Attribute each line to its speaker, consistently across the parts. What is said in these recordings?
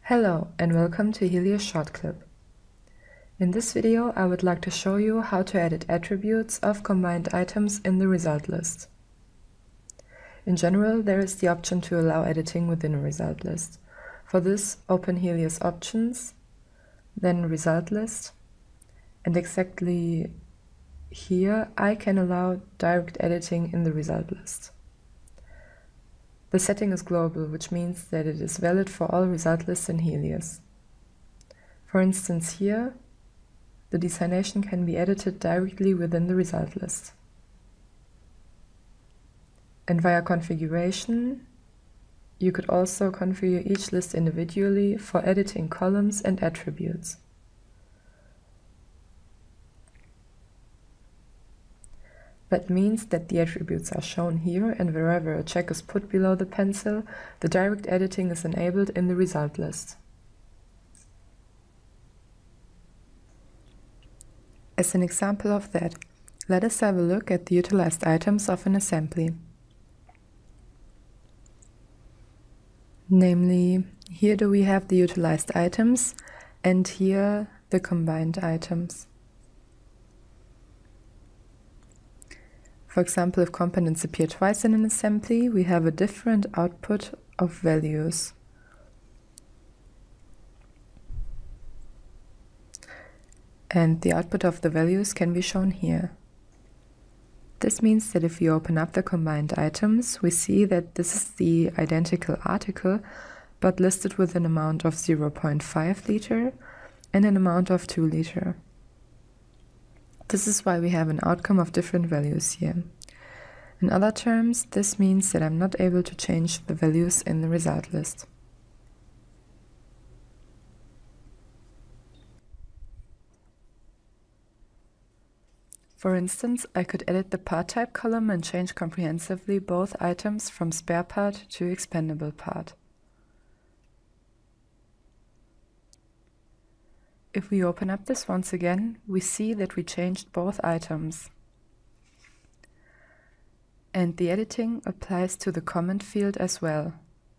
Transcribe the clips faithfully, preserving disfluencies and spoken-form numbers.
Speaker 1: Hello and welcome to Helios Short Clip. In this video I would like to show you how to edit attributes of combined items in the result list. In general, there is the option to allow editing within a result list. For this, open Helios Options, then Result List, and exactly here I can allow direct editing in the result list. The setting is global, which means that it is valid for all result lists in Helios. For instance here, the designation can be edited directly within the result list. And via configuration, you could also configure each list individually for editing columns and attributes. That means that the attributes are shown here, and wherever a check is put below the pencil, the direct editing is enabled in the result list. As an example of that, let us have a look at the utilized items of an assembly. Namely, here do we have the utilized items, and here the combined items. For example, if components appear twice in an assembly, we have a different output of values. And the output of the values can be shown here. This means that if we open up the combined items, we see that this is the identical article, but listed with an amount of zero point five liter and an amount of two liter. This is why we have an outcome of different values here. In other terms, this means that I'm not able to change the values in the result list. For instance, I could edit the part type column and change comprehensively both items from spare part to expendable part. If we open up this once again, we see that we changed both items. And the editing applies to the comment field as well.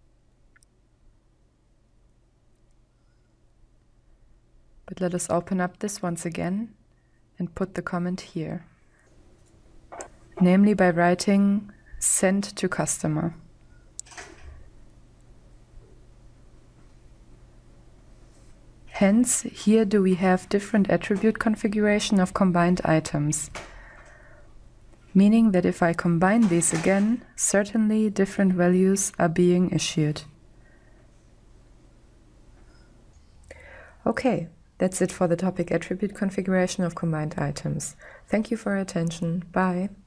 Speaker 1: But let us open up this once again and put the comment here. Namely by writing send to customer. Hence, here do we have different attribute configuration of combined items, meaning that if I combine these again, certainly different values are being issued. Okay, that's it for the topic attribute configuration of combined items. Thank you for your attention. Bye.